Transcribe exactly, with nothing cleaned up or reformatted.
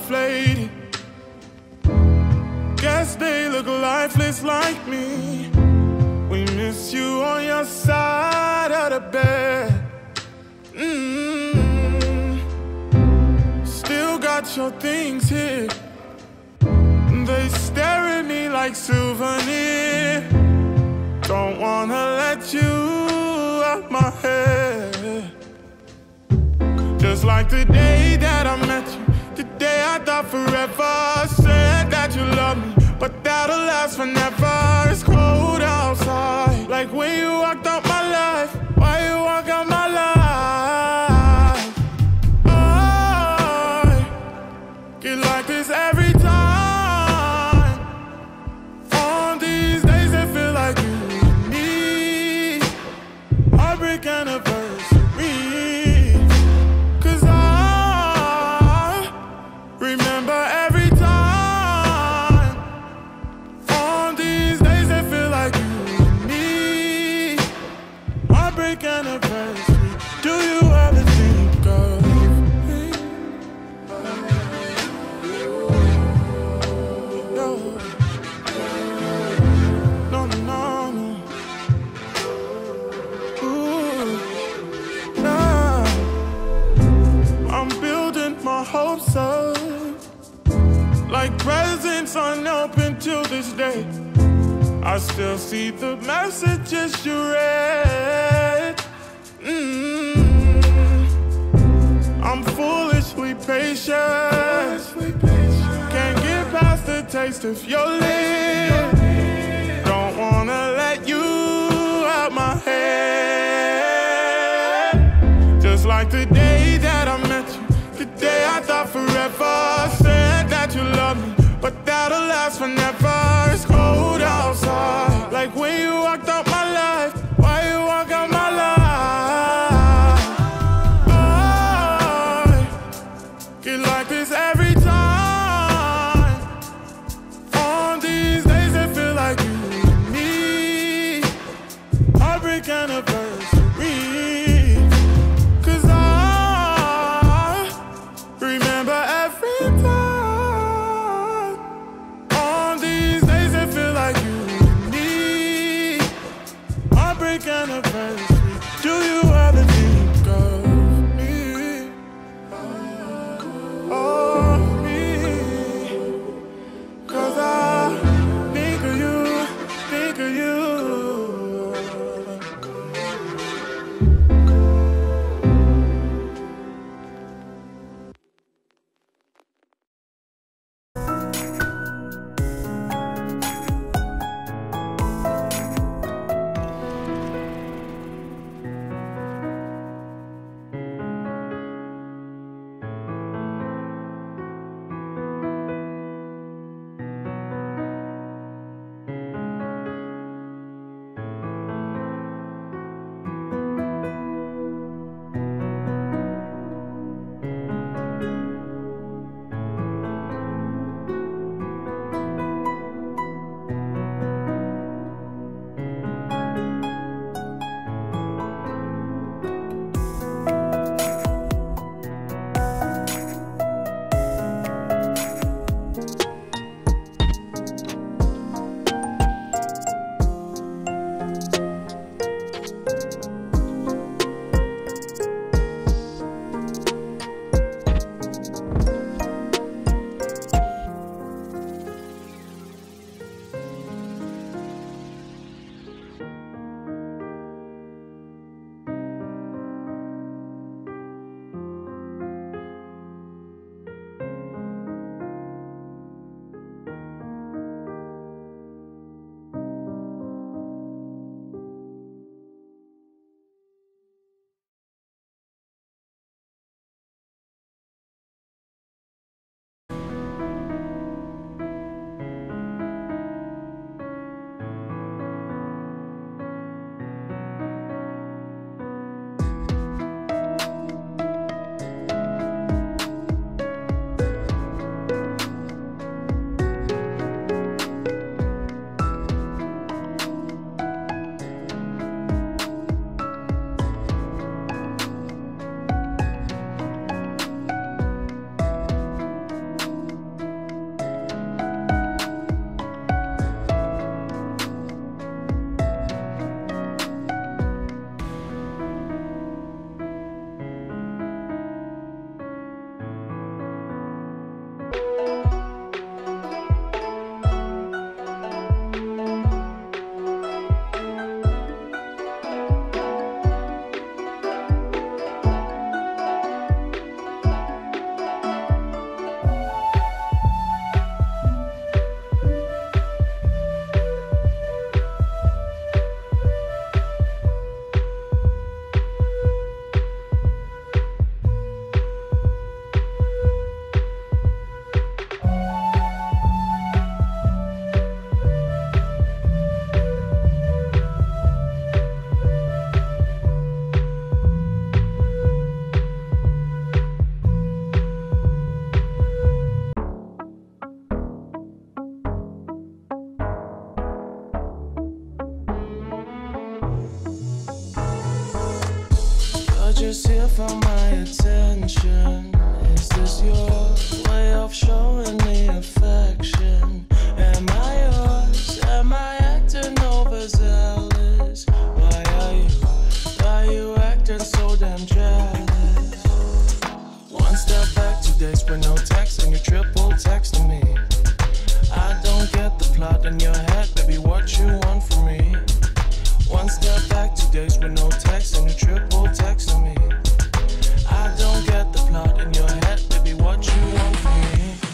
deflated. Guess they look lifeless like me. We miss you on your side of the bed. Mm-hmm. Still got your things here. They stare at me like souvenirs. Don't wanna let you out my head. Just like the day that I met you, the day I thought forever. Said that you love me, but that'll last forever. It's cold outside, like when you walked out my life. Why you walk out my life? I get like this every time. On these days it feel like you and me. Heartbreak anniversary. Cause I remember every time. On these days it feel like you and me. Heartbreak anniversary. Do you ever think of me? No, no, no, no. Ooh, nah. I'm building my hopes up, like presents unopened till this day. I still see the messages you read. Mm-hmm. I'm foolishly patient. Can't get past the taste of your lips. Don't wanna let you out my head. Just like the day that I met you, the day I thought forever. Said that you love me, but that'll last forever. It's cold outside, like when you walked out my life. Why you walk out my life? I get like this every time. On these days it for my attention? Is this your way of showing me affection? Am I yours? Am I acting overzealous? Why are you, why are you acting so damn jealous? One step back, two days with no text, and you triple texting me. I don't get the plot in your head, baby, what you want from me? One step back, two days with no text, and you triple